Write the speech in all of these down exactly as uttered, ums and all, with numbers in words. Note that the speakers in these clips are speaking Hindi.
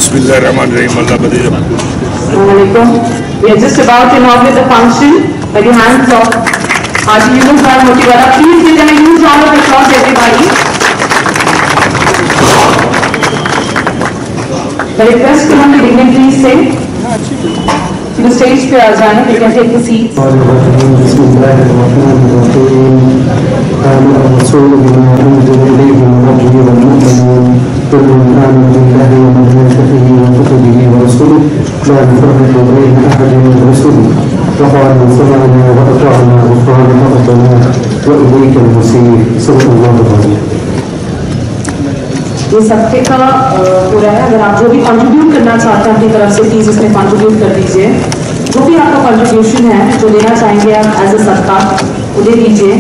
Bismillahirrahmanirrahim. Allah Badija. Assalamualaikum. We are just about to inaugurate the function by the hands of Haji Yunus Bhai Motiwala. Please give them a huge round of applause, everybody. The request to the dignitaries say to the stage पे आ जाएं. You can take the seats. ये सबके का हो रहा है. अगर आप जो भी कंट्रीब्यूट करना चाहते हैं अपनी तरफ से प्लीज इसमें कंट्रीब्यूट कर दीजिए. जो भी आपका कंट्रीब्यूशन है जो देना चाहेंगे आप एज ए सदका वो दे दीजिए.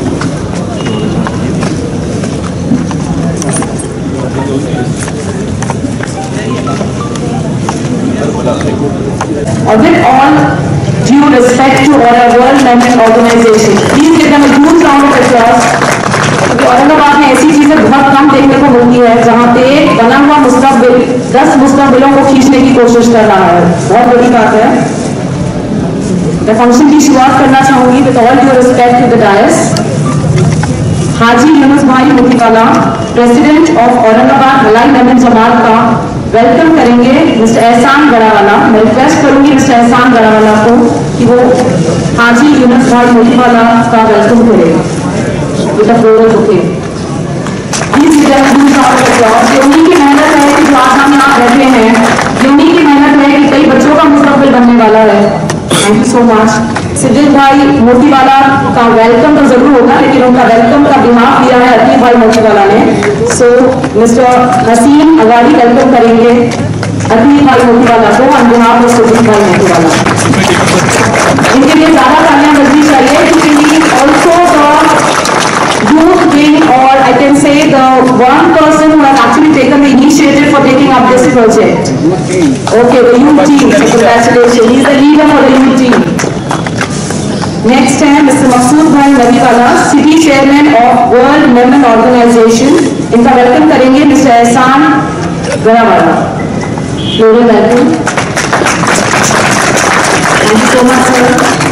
और with all due respect to our world member organisation, please give them a huge round of applause. Aurangabad में ऐसी चीजें बहुत कम देखने को मिलती है जहां पे बना हुआ मुस्तकबिल दस मुस्तकबिलों को खींचने की कोशिश कर रहा है. बहुत बड़ी बात है. मैं फंक्शन की शुरुआत करना चाहूंगी with all due respect to the dais. Haji Yunus bhai Motiwala, president of Aurangabad मलाई मेमन जमात का वेलकम करेंगे मिस्टर एहसान गढ़ावाला. मैं रिक्वेस्ट करूंगी मिस्टर एहसान गढ़ावाला को कि वो हाजी यूनुस भाई मोतीवाला का वेलकम करेगा. with a floral bouquet. Please give them a huge round of applause. ये उन्हीं की मेहनत है कि जो आज हम यहाँ बैठे हैं. ये उन्हीं की मेहनत है कि कई बच्चों का मुस्तकबिल बनने वाला है. Thank you so much. Siddiq bhai Motiwala का वेलकम तो जरूर होगा लेकिन उनका वेलकम का बिहाफ दिया है अतीफ भाई मोतीवाला ने. सो मिस्टर नसीम अगाड़ी वेलकम करेंगे अतीफ भाई मोतीवाला को on behalf of Siddique bhai Motiwala. इनके लिए ज्यादा तालियां बजनी चाहिए क्योंकि also youth wing, or I can say the one person who has actually taken the initiative for taking up this project. Okay, the youth team. So congratulations. He is the leader for the youth team. Next है mister Maqsood bhai Nabiwala, city chairman of world Memon organisation. इनका वेलकम करेंगे mister Ehsan Garhawala. Floral welcome. Thank you so much sir.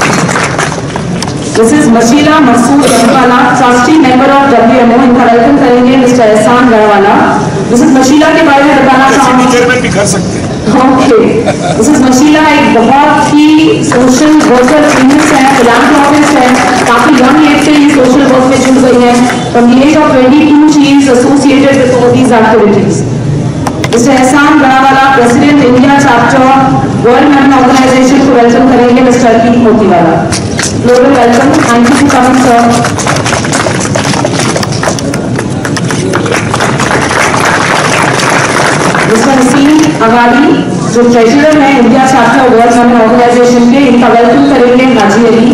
This is Mashila Masood Gढ़वाला, trustee member of W M O. इनका वेलकम करेंगे mister Ehsan Garhwala. This is Mashila के बारे में बताना चाहूँगी. चेयरमैन भी कर सकते हैं. Okay. This is Mashila, एक बहुत ही सोशल वर्कर फीमेल्स है, फिलैंथ्रोपिस्ट है. काफी यंग एज से ये सोशल वर्क में जुड़ गई है. From the age of twenty-two she is associated with all these activities. Mister Ehsan Garhwala, president India chapter world Memon organisation को वेलकम करेंगे mister Atif Motiwala. Global welcome. Thank you for coming, sir. Mister Naseem Agadi जो ट्रेजरर है India chapter world Memon organisation के, इनका वेलकम करेंगे Haji Ali.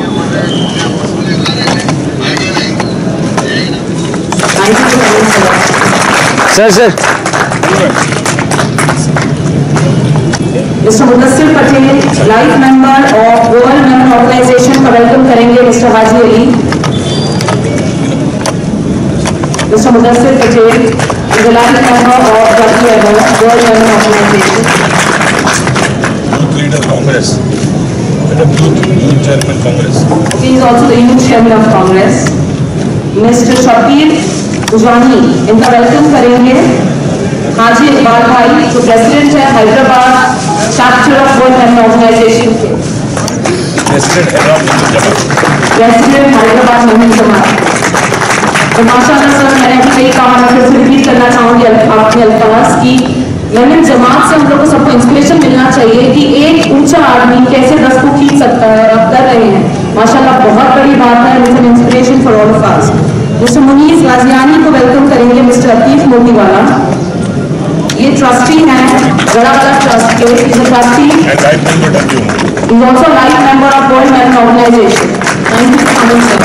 Thank you for coming sir. Sir sir mister Mudassir Patel, life member of world Memon organisation का वेलकम करेंगे mister Haji Ali. Mister Mudassir Patel, life member of world Memon organisation. Leader Congress, youth chairman Congress. He is also the youth chairman of Congress. Mister Shabbir Ujani, इनका वेलकम करेंगे हाजी इकबाल भाई जो प्रेसिडेंट है Hyderabad chapter of world Memon organisation के. प्रेसिडेंट हैदराबाद मेमन जमात. तो माशाल्लाह सर, मैंने अभी कई कहा, मैं फिर से रिपीट करना चाहूँगी आपके अल्फाज की. मेमन जमात से हम लोग को सबको इंस्पिरेशन मिलना चाहिए कि एक ऊंचा आदमी कैसे दस को खींच सकता है, और आप कर रहे हैं माशाल्लाह. बहुत बड़ी बात है. It's an inspiration for all of us. Mister Munis Ghaziani को वेलकम करेंगे मिस्टर अतीफ मोतीवाला. ये ट्रस्टी हैं गढ़वाला ट्रस्ट के. Is a trustee and life member of W M O. Is also life member of world Memon organisation. Thank you for coming sir.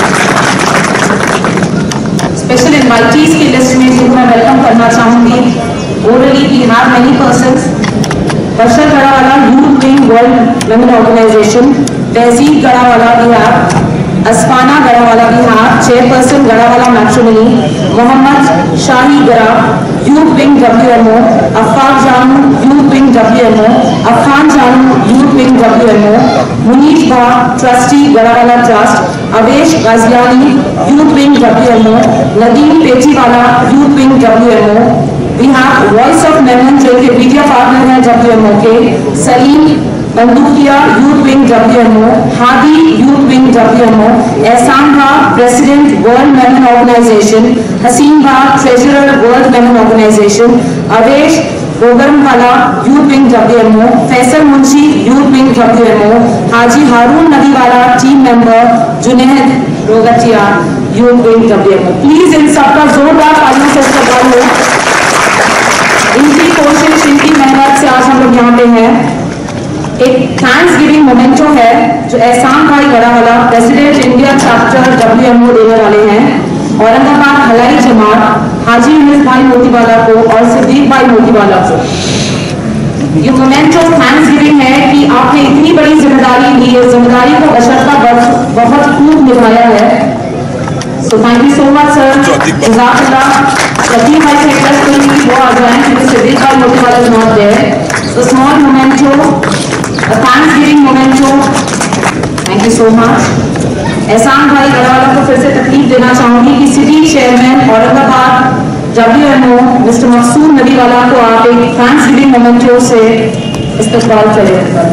Special invitees की लिस्ट में जिनको मैं वेलकम करना चाहूंगी. Orally we have many persons. Bashar Garhwala, youth wing world Memon organisation. Tahseeb Garhwala we have. Asfana Garhwala we have, chairperson Garhwala matrimony. Mohammad Shahi Gara, youth wing W M O, Afaq Janu youth wing W M O, Afan Janu youth wing W M O, Munish भा trustee Garhawala trust, Awesh Ghaziani youth wing W M O, Nadeem Pechiwala youth wing W M O. We have voice of Memon जो कि मीडिया पार्टनर है डब्ल्यू एम ओ के, Saleem Bandukiya youth wing W M O, Hadi youth wing W M O, Ehsan भा president world Memon organisation, Haseen भा treasurer world Memon organisation, Awesh Gogramwala youth wing W M O, Faisal Munshi youth wing W M O, Haji Haroon Nadiwala team member, Junaid Rogatia youth wing W M O. Please इन सबका जोरदार तालियों से इस्तेमाल हो। इनकी कोशिश, इनकी मेहनत से आज हम लोग यहाँ पे हैं। एक थैंक्स गिविंग मोमेंटो है जो Ehsan bhai Garhawala president India chapter W M O देने वाले हैं औरंगाबाद हलाई जमात हाजी अमीर भाई मोतीवाला को और सिद्दीक भाई मोतीवाला को। ये मोमेंटो थैंक्स गिविंग है कि आपने इतनी बड़ी जिम्मेदारी ली है, जिम्मेदारी को बशर्ता बहुत खूब निभाया है। So thank you so much sir. जज़ाकल्लाह। सतीश भाई से रिक्वेस्ट करूंगी वो आ जाएं क्योंकि Siddiq bhai Motiwala is not there. So small memento, a thanksgiving memento. Thank you so much. एहसान भाई गढ़वाला को फिर से तकलीफ देना चाहूंगी कि city chairman Aurangabad W M O mister Maqsood Nadiwala को आप एक थैंक्सगिविंग मोमेंटो से इस्तकबाल करें।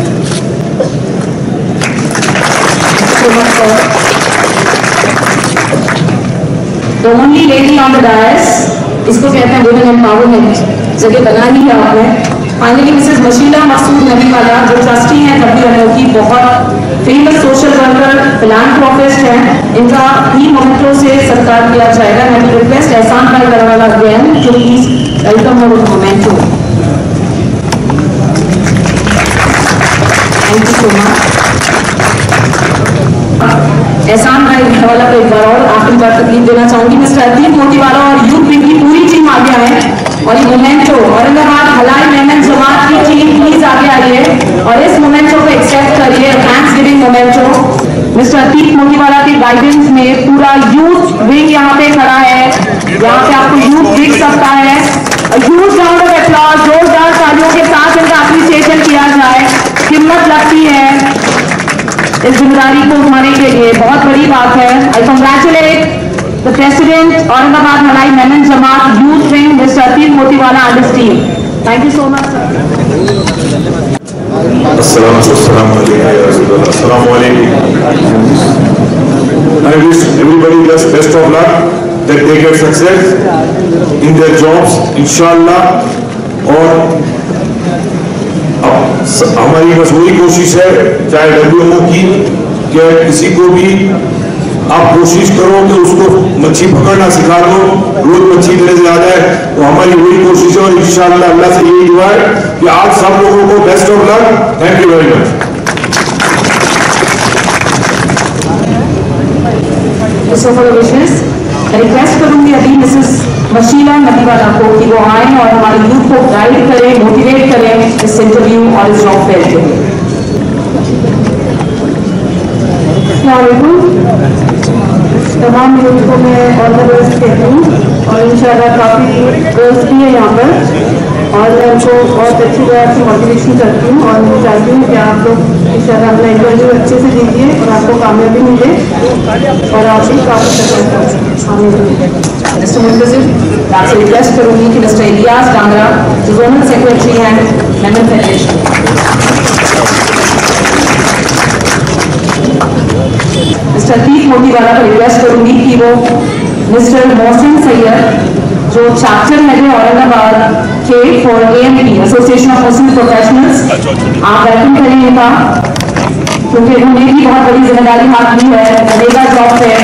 The only lady on the dais, इसको कहते हैं वुमेन एम्पावरमेंट, जगह बना ली है आपने। फाइनली मिसेस मशीला मकसूद नदीवाला जो ट्रस्टी हैं डब्ल्यू एम ओ की, बहुत फेमस सोशल वर्कर, फिलैंथ्रोपिस्ट हैं, इनका ही मोमेंटो से सत्कार किया जाएगा। मैं request Ehsan bhai Garhwala again to please welcome her with memento. Thank you so much. Ehsan bhai गढ़वाला को एक बार और आखिरी बार तकलीफ देना चाहूंगी। मिस्टर अतीक मोतीवाला और यूथ विंग की पूरी टीम आगे आए और ये मोमेंटो औरंगाबाद हलाई मेमन जमात की टीम प्लीज आगे आइए और इस मोमेंटो को एक्सेप्ट करिए, thanksgiving memento. Mister Atiq Motiwala की गाइडेंस में पूरा यूथ विंग यहाँ पे खड़ा है, यहाँ पे आपको यूथ दिख सकता है। ह्यूज राउंड ऑफ अप्लॉज, जोरदार तालियों के साथ इनका अप्रिसिएशन किया जाए। हिम्मत लगती है इस जिम्मेदारी को उठाने के लिए, बहुत बड़ी बात है। I congratulate the president Aurangabad Halai Menon Jamaat Youth Wing, Mister Atif Motiwala and his team. Thank you so much, sir. Assalamu alaikum. I wish everybody the best of luck, that they get success in their jobs, inshallah. और हमारी बस वही कोशिश है, चाहे डब्ल्यू एम ओ की, कि किसी को भी आप कोशिश करो कि उसको मच्छी पकड़ना सिखा दो, रोज मच्छी मेरे से ज्यादा है, तो हमारी वही कोशिश है और इंशाअल्लाह अल्लाह से यही दुआ है कि आप सब लोगों को best of luck. Thank you very much. Request करूंगी अभी मिसेस मशीला नदीवाला को कि वो आए और हमारे यूथ को गाइड करें, मोटिवेट करें इस इंटरव्यू और इस जॉब फेयर के लिए। तमाम यूथ को मैं ऑल द बेस्ट कहती हूँ और इंशाल्लाह काफ़ी गर्ल्स भी है यहाँ पर और मैं उनको बहुत अच्छी तरह से मोटिवेशन करती हूँ और मैं चाहती हूँ कि आप लोग इंशाल्लाह अपना इंटरव्यू अच्छे से दीजिए और आपको कामयाबी मिले और आप भी काफ़ी आपसे रिक्वेस्ट करूँगी कि मिस्टर इलियास डांगरा जो जोनल सेक्रेटरी हैं मेमन फेडरेशन, मिस्टर अतीक मोतीवाला को रिक्वेस्ट करूंगी कि वो मिस्टर मोहसिन सैयद जो चैप्टर हेड है औरंगाबाद के for A M P association of Muslim professionals, आप वेलकम करें इनका क्योंकि उन्होंने भी बहुत बड़ी जिम्मेदारी हाथ ली है नरेगा जॉब पे।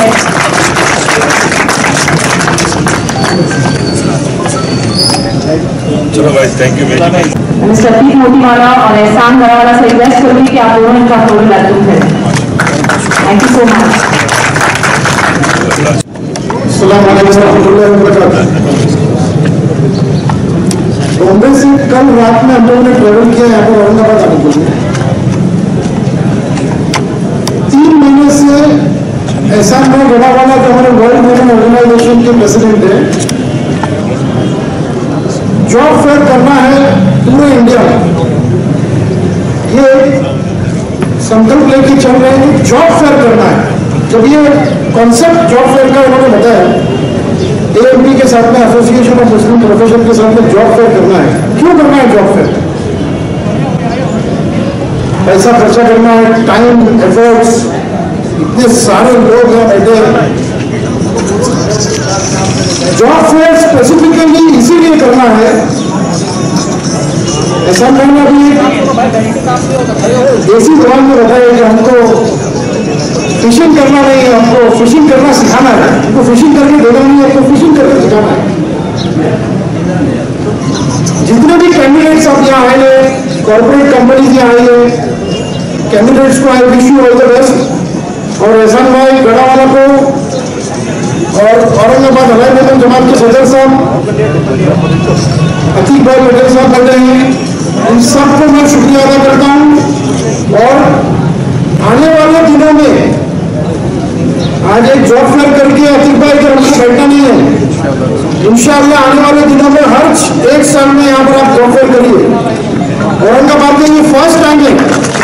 चलो भाई, thank you very much. Mister Atiq Motiwala और एहसान गढ़वाला से रिक्वेस्ट करूंगी कि आप दोनों इनका फोन वेलकम करें। Thank you so much. Bombay से कल रात में हम लोगों ने ट्रेवल किया यहाँ पर औरंगाबाद आने के लिए। तीन महीने से एहसान भाई गढ़वाला जो हमारे वर्ल्ड मेमन ऑर्गेनाइजेशन के प्रेसिडेंट है, जॉब फेयर करना है पूरे इंडिया में। ये संकल्प लेके चल रहे हैं, जॉब फेयर करना है। जब ये कॉन्सेप्ट जॉब फेयर का उन्होंने बताया, एएमपी के साथ में, एसोसिएशन ऑफ मुस्लिम प्रोफेशन के साथ में जॉब फेयर करना है। क्यों करना है जॉब फेयर? पैसा खर्चा करना है, टाइम, एफर्ट्स, इतने सारे लोग हैं बैठे। जॉब फेयर स्पेसिफिकली इसीलिए करना है, ऐसा मैंने अभी देसी जवान में बताया कि हमको फिशिंग करना नहीं है, हमको फिशिंग करना सिखाना है। हमको फिशिंग करके देना नहीं है, हमको फिशिंग करके सिखाना है। जितने भी कैंडिडेट्स आप यहाँ आए हैं, कॉर्पोरेट कंपनीज यहाँ आई है, कैंडिडेट्स को I wish you all the best. और एहसान भाई गढ़ावाला को और औरंगाबाद हलाई मेमन जमात के सदर साहब अतीक भाई पटेल साहब बैठे हैं, इन सबको मैं शुक्रिया अदा करता हूँ। और आने वाले दिनों में आज एक जॉब फेयर करके अतीक भाई का हमको बैठना नहीं है। इंशाअल्लाह आने वाले दिनों में हर एक साल में यहाँ पर आप जॉब फेयर करिए। औरंगाबाद में ये फर्स्ट टाइम है।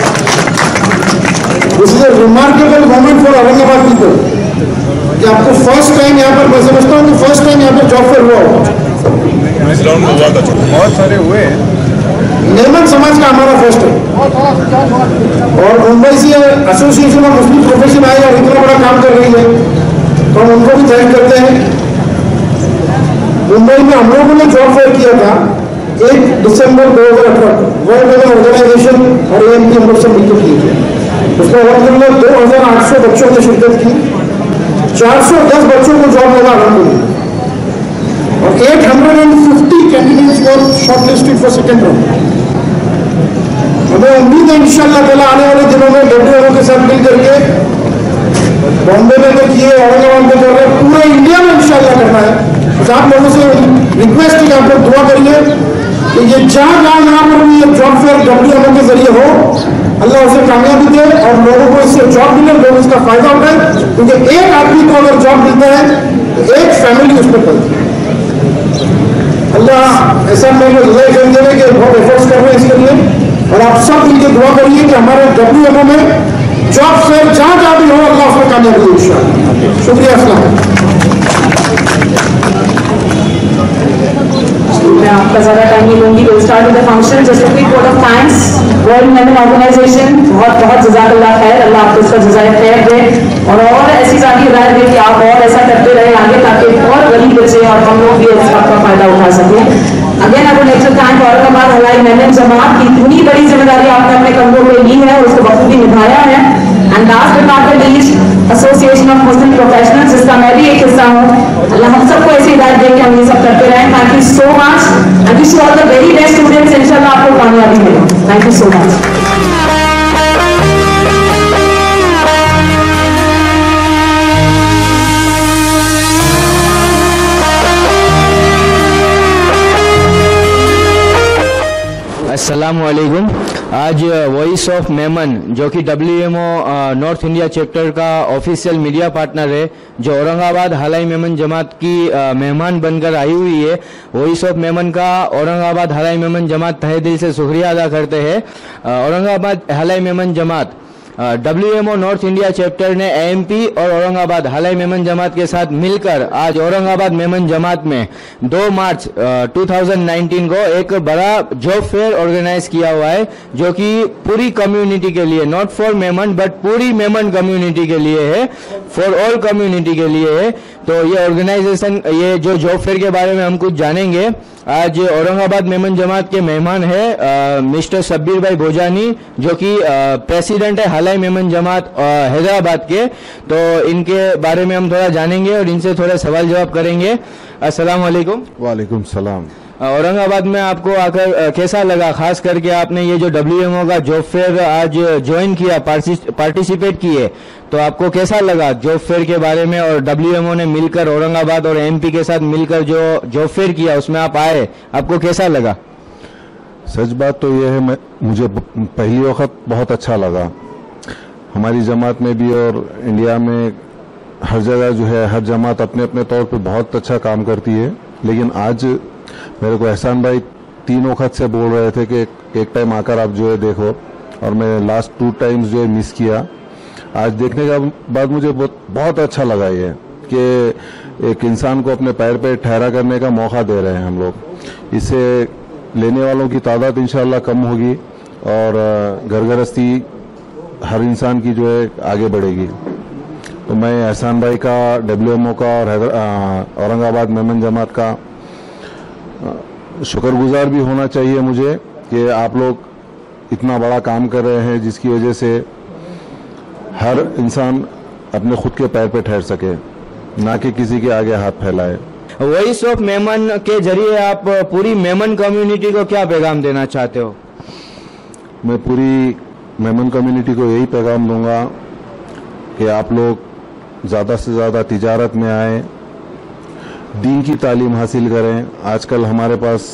This is a remarkable moment for Aurangabad people कि आपको फर्स्ट टाइम यहाँ पर, मैं समझता हूँ कि फर्स्ट टाइम यहाँ पर जॉब फेयर हुआ होगा। इस राउंड में हुआ था, बहुत सारे हुए। मेमन समाज का हमारा फर्स्ट है और मुंबई से एसोसिएशन ऑफ मुस्लिम प्रोफेशन आई और इतना बड़ा काम कर रही है, तो हम उनको भी थैंक करते हैं। मुंबई में हम लोगों ने जॉब फेयर किया था एक दिसंबर दो हजार अठारह वर्ल्ड लेवल ऑर्गेनाइजेशन और एएमपी हम लोग सब मिलकर किए थे। उसमें अलहमदुलिल्लाह दो हजार आठ सौ बच्चों ने शिरकत की, चार सौ दस बच्चों को जॉब मिला अलहमदुलिल्लाह, और eight hundred and fifty candidates were shortlisted for second round. हमें उम्मीद है इंशाअल्लाह ताला आने वाले दिनों में डब्ल्यूएमओ के साथ मिल करके बॉम्बे में तो किए, औरंगाबाद में कर रहे, पूरे इंडिया में इंशाअल्लाह करना है। तो आप लोगों से रिक्वेस्ट है, आप लोग दुआ करिए कि ये जहाँ जहाँ यहाँ पर भी ये जॉब फेयर डब्ल्यूएमओ के जरिए हो, अल्लाह उसे कामयाबी दे और लोगों को इससे जॉब मिले, लोग इसका फायदा उठाए। क्योंकि एक आदमी को अगर जॉब मिलता है तो एक फैमिली उस पर चलती है। अल्लाह ऐसा मेरे अल्लाह कर देवे कि बहुत एफर्ट्स कर रहे हैं इसके लिए, और आप सब मिलकर दुआ करिए कि हमारे डब्ल्यूएमओ में जॉब फेयर जहाँ जहाँ भी हो अल्लाह उसमें कामयाबी दे इंशाअल्लाह। शुक्रिया। अस्सलाम। मैं आपका ज़्यादा टाइम नहीं लूंगी। Will start with the function. Just a quick word of thanks. World Memon organisation बहुत बहुत जज़ाकल्लाह खैर, अल्लाह आपको इसका जज़ाए खैर दे और और ऐसी सारी हिदायत दे कि आप और ऐसा करते रहे आगे, ताकि और गरीब बच्चे और हम लोग भी इस बात का फायदा उठा सकें। Again I would like to thank Aurangabad Halai Memon जमात की इतनी बड़ी जिम्मेदारी आपने अपने कंधों पे ली है और उसको बखूबी निभाया है। And last but not the least association of Muslim professionals, जिसका मैं भी एक हिस्सा हूँ। अल्लाह हम सबको ऐसी हिदायत दे कि हम ये सब करते रहें। Thank you so much. I wish you all the very best students. इंशाल्लाह आपको कामयाबी मिले। Thank you so much. अस्सलामुअलैकुम। आज वॉइस ऑफ मेमन जो कि डब्ल्यूएमओ नॉर्थ इंडिया चैप्टर का ऑफिशियल मीडिया पार्टनर है, जो औरंगाबाद हलाई मेमन जमात की मेहमान बनकर आई हुई है, वॉइस ऑफ मेमन का औरंगाबाद हलाई मेमन जमात तहे दिल से शुक्रिया अदा करते हैं। Aurangabad Halai Memon Jamaat WMO north India chapter ने एएमपी और औरंगाबाद हलाई मेमन जमात के साथ मिलकर आज औरंगाबाद मेमन जमात में दो मार्च दो हज़ार उन्नीस को एक बड़ा जॉब फेयर ऑर्गेनाइज किया हुआ है, जो कि पूरी कम्युनिटी के लिए, नॉट फॉर मेमन बट पूरी मेमन कम्युनिटी के लिए है, फॉर ऑल कम्युनिटी के लिए है। तो ये ऑर्गेनाइजेशन, ये जो जॉब फेयर के बारे में हम कुछ जानेंगे। आज औरंगाबाद मेमन जमात के मेहमान है मिस्टर शब्बीर भाई भोजानी, जो कि प्रेसिडेंट है हलाई मेमन जमात हैदराबाद के। तो इनके बारे में हम थोड़ा जानेंगे और इनसे थोड़ा सवाल जवाब करेंगे। अस्सलाम वालेकुम। वालेकुम सलाम। औरंगाबाद में आपको आकर कैसा लगा, खास करके आपने ये जो डब्ल्यूएमओ का जॉब फेयर आज ज्वाइन किया, पार्टिसिपेट किए, तो आपको कैसा लगा जॉब फेयर के बारे में? और डब्ल्यूएमओ ने मिलकर औरंगाबाद और एमपी के साथ मिलकर जो जॉब फेयर किया उसमें आप आए, आपको कैसा लगा? सच बात तो यह है, मैं मुझे पहली वक्त बहुत अच्छा लगा। हमारी जमात में भी और इंडिया में हर जगह जो है हर जमात अपने अपने तौर पे बहुत अच्छा काम करती है, लेकिन आज मेरे को एहसान भाई तीन वक्त से बोल रहे थे कि एक टाइम आकर आप जो है देखो, और मैं लास्ट टू टाइम्स जो है मिस किया। आज देखने के बाद मुझे बहुत, बहुत अच्छा लगा ये कि एक इंसान को अपने पैर पे ठहरा करने का मौका दे रहे हैं हम लोग। इससे लेने वालों की तादाद इंशाल्लाह कम होगी और घर गृहस्थी हर इंसान की जो है आगे बढ़ेगी। तो मैं एहसान भाई का, डब्ल्यूएमओ का और औरंगाबाद मेमन जमात का शुक्रगुजार भी होना चाहिए मुझे कि आप लोग इतना बड़ा काम कर रहे हैं जिसकी वजह से हर इंसान अपने खुद के पैर पे ठहर सके, ना कि किसी के आगे हाथ फैलाए। वॉइस ऑफ मेमन के जरिए आप पूरी मेमन कम्युनिटी को क्या पैगाम देना चाहते हो? मैं पूरी मेमन कम्युनिटी को यही पैगाम दूंगा कि आप लोग ज़्यादा से ज़्यादा तिजारत में आए, दीन की तालीम हासिल करें। आजकल हमारे पास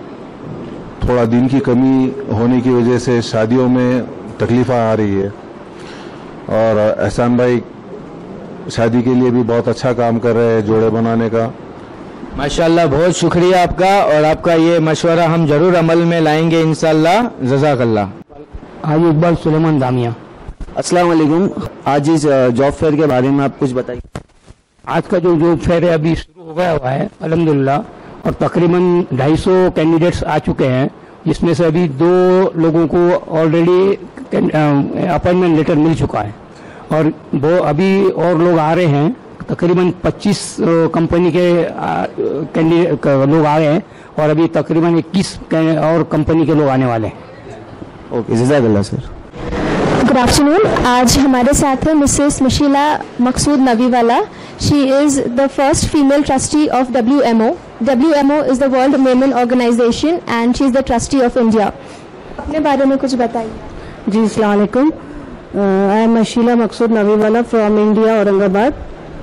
थोड़ा दीन की कमी होने की वजह से शादियों में तकलीफ़ें आ रही है, और एहसान भाई शादी के लिए भी बहुत अच्छा काम कर रहे हैं, जोड़े बनाने का। माशाल्लाह, बहुत शुक्रिया आपका, और आपका ये मशवरा हम जरूर अमल में लाएंगे इंशाल्लाह। जज़ाकल्लाह। हाजी इकबाल सुलेमान दामिया। अस्सलाम वालेकुम। आज इस जॉब फेयर के बारे में आप कुछ बताइए। आज का जो जॉब फेयर है अभी शुरू हो गया हुआ है अल्हम्दुलिल्लाह, और तकरीबन ढाई सौ कैंडिडेट्स आ चुके हैं, जिसमें से अभी दो लोगों को ऑलरेडी अपॉइंटमेंट लेटर मिल चुका है, और वो अभी और लोग आ रहे हैं। तकरीबन पच्चीस कंपनी के कैंडिडेट लोग आ रहे हैं, और अभी तकरीबन इक्कीस और कंपनी के लोग आने वाले हैं। ओके, जज़ाकल्लाह सर। Good afternoon. आज हमारे साथ है Mrs Mishila Maqsood Naviwala. She is the first female trustee of W M O. W M O is the world Memon organisation and she is the trustee of India. अपने बारे में कुछ बताइए। जी अस्सलाम वालेकुम। I am Mishila Maqsood Naviwala from India, Aurangabad.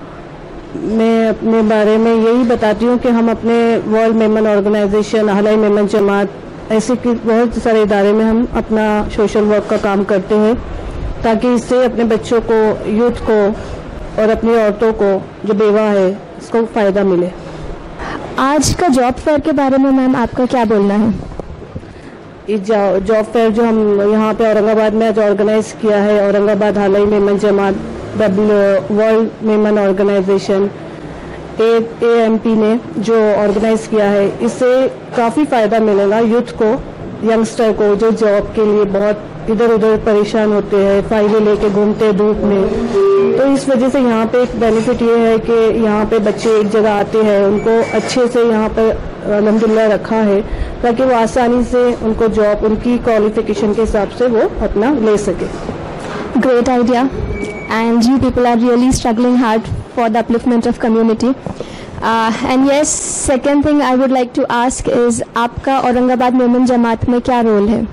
मैं अपने बारे में यही बताती हूँ कि हम अपने वर्ल्ड मेमन ऑर्गेनाइजेशन, अहले मेमन जमात, ऐसे कि बहुत सारे इदारे में हम अपना सोशल वर्क का काम करते हैं, ताकि इससे अपने बच्चों को, यूथ को और अपनी औरतों को जो बेवा है इसको फ़ायदा मिले। आज का जॉब फेयर के बारे में मैम आपका क्या बोलना है? इस जॉब फेयर जो हम यहाँ पे औरंगाबाद में आज ऑर्गेनाइज किया है, Aurangabad Ahle Memon Jamaat, W world Memon organisation A M P ने जो ऑर्गेनाइज किया है, इससे काफ़ी फ़ायदा मिलेगा यूथ को, यंगस्टर को, जो जॉब के लिए बहुत इधर उधर परेशान होते हैं, फाइलें लेके घूमते हैं धूप में। तो इस वजह से यहाँ पे एक बेनिफिट ये है कि यहाँ पे बच्चे एक जगह आते हैं, उनको अच्छे से यहाँ पर अल्हम्दुलिल्लाह रखा है, ताकि वो आसानी से उनको जॉब उनकी क्वालिफिकेशन के हिसाब से वो अपना ले सके। Great idea, and you people are really struggling hard for the upliftment of community. Uh, and yes, second thing I would like to ask is आपका औरंगाबाद मेमन जमात में क्या रोल है?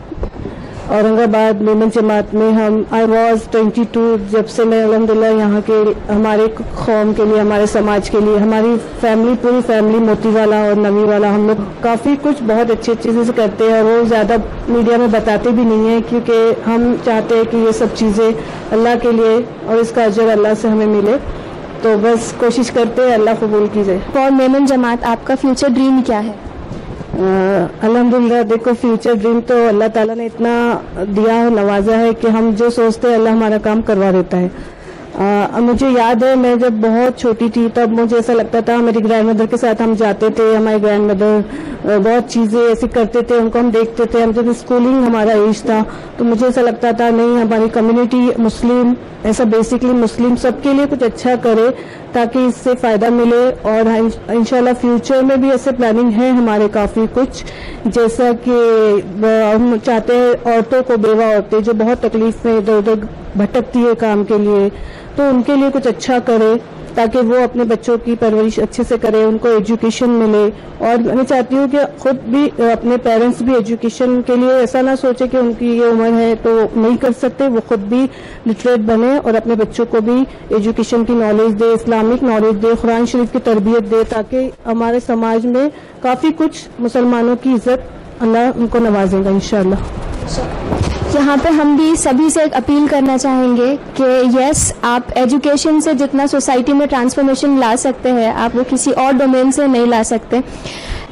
औरंगाबाद मेमन जमात में हम आई वॉज ट्वेंटी टू जब से मैं अल्हम्दुलिल्लाह यहाँ के हमारे कौम के लिए, हमारे समाज के लिए, हमारी फैमिली, पूरी फैमिली मोतीवाला और नवीवाला, हम लोग काफ़ी कुछ बहुत अच्छी चीज़ें से करते हैं, और वो ज़्यादा मीडिया में बताते भी नहीं है, क्योंकि हम चाहते हैं कि ये सब चीज़ें अल्लाह के लिए और इसका अजर अल्लाह से हमें मिले। तो बस कोशिश करते हैं, अल्लाह कबूल कीजिए। फॉर मेमन जमात आपका फ्यूचर ड्रीम क्या है? अल्हम्दुलिल्लाह देखो, फ्यूचर ड्रीम तो अल्लाह ताला ने इतना दिया है, नवाजा है कि हम जो सोचते हैं अल्लाह हमारा काम करवा देता है। आ, मुझे याद है मैं जब बहुत छोटी थी तब मुझे ऐसा लगता था, मेरी ग्रैंड मदर के साथ हम जाते थे, हमारी ग्रैंड मदर बहुत चीज़ें ऐसी करते थे, उनको हम देखते थे। हम जब स्कूलिंग हमारा एज था तो मुझे ऐसा लगता था नहीं, हमारी कम्युनिटी मुस्लिम, ऐसा बेसिकली मुस्लिम सबके लिए कुछ अच्छा करे ताकि इससे फ़ायदा मिले। और इंशाल्लाह फ्यूचर में भी ऐसे प्लानिंग है हमारे काफ़ी कुछ, जैसा कि हम चाहते हैं औरतों को, बेवा औरतें जो बहुत तकलीफ में इधर उधर भटकती है काम के लिए, तो उनके लिए कुछ अच्छा करे ताकि वो अपने बच्चों की परवरिश अच्छे से करें, उनको एजुकेशन मिले। और मैं चाहती हूँ कि खुद भी अपने पेरेंट्स भी एजुकेशन के लिए ऐसा ना सोचे कि उनकी ये उम्र है तो नहीं कर सकते, वो खुद भी लिटरेट बने और अपने बच्चों को भी एजुकेशन की नॉलेज दे, इस्लामिक नॉलेज दे, कुरान शरीफ की तरबियत दे, ताकि हमारे समाज में काफ़ी कुछ मुसलमानों की इज्जत अल्लाह उनको नवाजेगा इंशाअल्लाह। यहाँ पे हम भी सभी से एक अपील करना चाहेंगे कि यस, आप एजुकेशन से जितना सोसाइटी में ट्रांसफॉर्मेशन ला सकते हैं, आप वो किसी और डोमेन से नहीं ला सकते।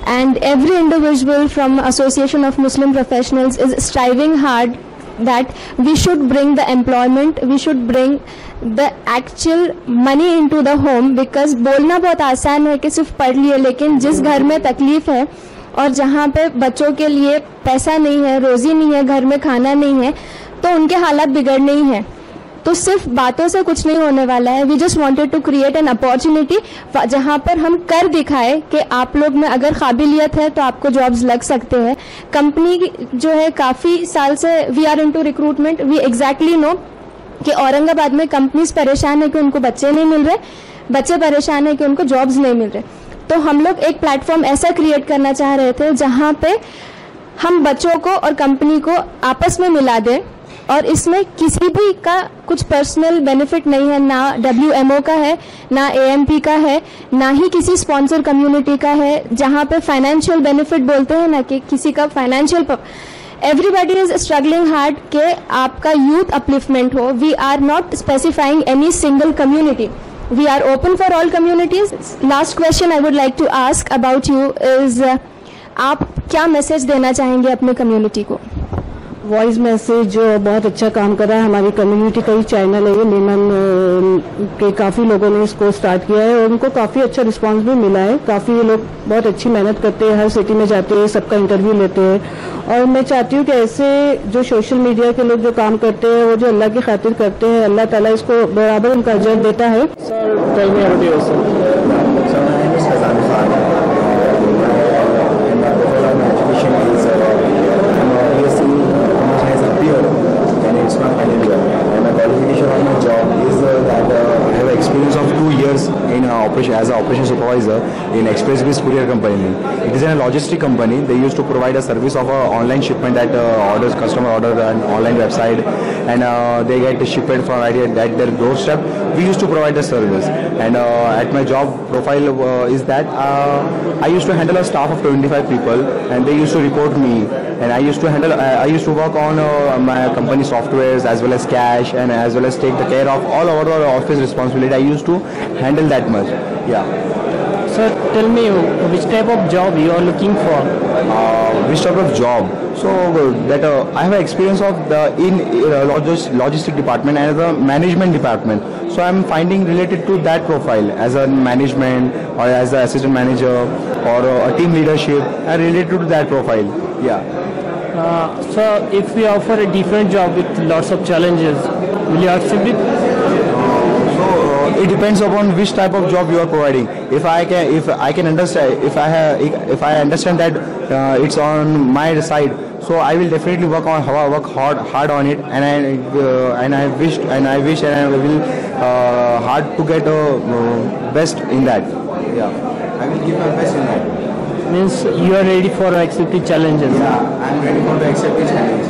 and every individual from Association of Muslim Professionals is striving hard that we should bring the employment, we should bring the actual money into the home, because बोलना बहुत आसान है कि सिर्फ पढ़ लिए, लेकिन जिस घर में तकलीफ है और जहाँ पे बच्चों के लिए पैसा नहीं है, रोजी नहीं है, घर में खाना नहीं है, तो उनके हालात बिगड़ने ही हैं। तो सिर्फ बातों से कुछ नहीं होने वाला है। We just wanted to create an opportunity जहां पर हम कर दिखाए कि आप लोग में अगर काबिलियत है तो आपको जॉब्स लग सकते हैं। कंपनी जो है काफी साल से we are into recruitment, we exactly know कि औरंगाबाद में कंपनीज परेशान है कि उनको बच्चे नहीं मिल रहे, बच्चे परेशान है कि उनको जॉब्स नहीं मिल रहे। तो हम लोग एक प्लेटफॉर्म ऐसा क्रिएट करना चाह रहे थे जहां पे हम बच्चों को और कंपनी को आपस में मिला दें, और इसमें किसी भी का कुछ पर्सनल बेनिफिट नहीं है, ना डब्ल्यू एम ओ का है, ना ए एम पी का है, ना ही किसी स्पॉन्सर कम्युनिटी का है जहां पे फाइनेंशियल बेनिफिट बोलते हैं, ना कि किसी का financial. Everybody is struggling hard कि आपका यूथ अपलिफ्टमेंट हो। We are not specifying any single community, we are open for all communities. Last question I would like to ask about you is, आप क्या मैसेज देना चाहेंगे अपने कम्युनिटी को? वॉइस मैसेज जो बहुत अच्छा काम कर रहा है, हमारी कम्युनिटी का ही चैनल है ये, मेमन के काफ़ी लोगों ने इसको स्टार्ट किया है और उनको काफ़ी अच्छा रिस्पांस भी मिला है। काफ़ी लोग बहुत अच्छी मेहनत करते हैं, हर सिटी में जाते हैं, सबका इंटरव्यू लेते हैं। और मैं चाहती हूँ कि ऐसे जो सोशल मीडिया के लोग जो काम करते हैं, वो जो अल्लाह की खातिर करते हैं, अल्लाह ताला इसको बराबर उनका अजर देता है। It's my final year, and my qualification of my job is uh, that uh, I have experience of two years in uh, operation as an operation supervisor in Expressways Courier Company. It is a logistic company. They used to provide a service of uh, online shipment that uh, orders customer order an online website, and uh, they get shipped from right at their doorstep. We used to provide the service, and uh, at my job profile uh, is that uh, I used to handle a staff of twenty-five people, and they used to report me. And I used to handle, uh, I used to work on uh, my company softwares as well as cash, and as well as take the care of all our office responsibility. I used to handle that much. Yeah. Sir, tell me which type of job you are looking for? Uh, which type of job? So uh, that uh, I have experience of the in uh, logis logistic department and the management department. So I am finding related to that profile as a management or as an assistant manager or uh, a team leadership, and related to that profile. Yeah. Uh, so if we offer a different job with lots of challenges, will you accept it? So uh, it depends upon which type of job you are providing. If I can, if I can understand, if I have, if I understand that uh, it's on my side, so I will definitely work on how I work hard, hard on it, and I uh, and I wish and I wish and I will uh, hard to get uh, uh, best in that. Yeah, I will give my best in that. Means you are ready for accepting challenges. Yeah, I am ready for the accepting challenge.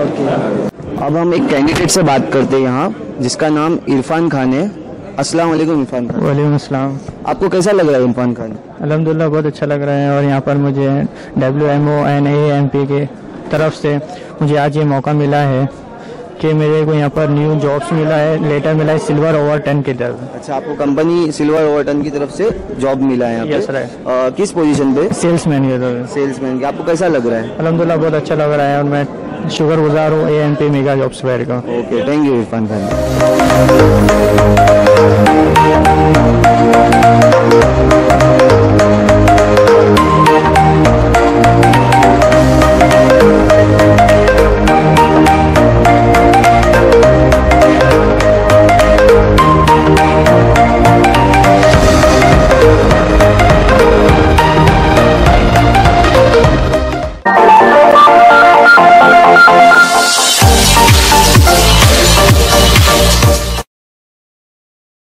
Okay. अब हम एक कैंडिडेट से बात करते हैं यहाँ, जिसका नाम इरफान खान है। अस्सलाम वालेकुम इरफान खान। वालेकुम अस्सलाम। आपको कैसा लग रहा है इरफान खान? अल्हम्दुलिल्लाह बहुत अच्छा लग रहा है, और यहाँ पर मुझे W M O and A M P के तरफ से मुझे आज ये मौका मिला है कि मेरे को यहाँ पर न्यू जॉब्स मिला है, लेटर मिला है सिल्वर ओवर टेन की तरफ। अच्छा, आपको कंपनी सिल्वर ओवर टेन की तरफ से जॉब मिला है यहाँ पे? Yes right. किस पोजीशन पे? सेल्समैन के तरफ। सेल्समैन। आपको कैसा लग रहा है? अल्हम्दुलिल्लाह बहुत अच्छा लग रहा है, और मैं शुक्रगुजार हूँ A M P mega jobs fair का। Okay, thank you Irfan Khan.